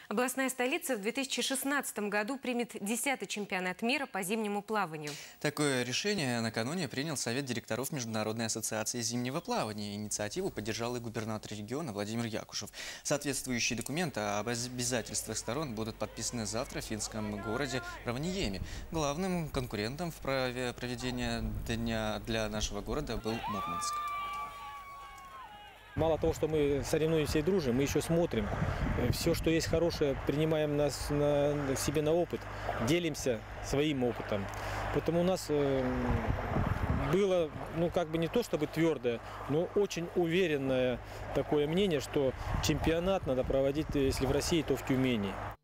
Областная столица в 2016 году примет 10-й чемпионат мира по зимнему плаванию. Такое решение накануне принял Совет директоров Международной ассоциации зимнего плавания. Инициативу поддержал и губернатор региона Владимир Якушев. Соответствующие документы об обязательствах сторон будут подписаны завтра в финском городе Раваньеми. Главным конкурентом в праве проведения дня для нашего города был Мурманск. Мало того, что мы соревнуемся и дружим, мы еще смотрим. Все, что есть хорошее, принимаем себе на опыт, делимся своим опытом. Поэтому у нас было, не то чтобы твердое, но очень уверенное такое мнение, что чемпионат надо проводить, если в России, то в Тюмени.